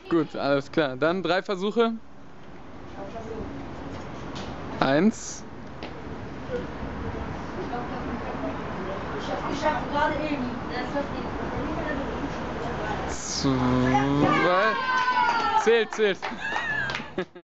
Gut, alles klar. Dann 3 Versuche. 1. Ich hab gerade eben. 2. Zählt.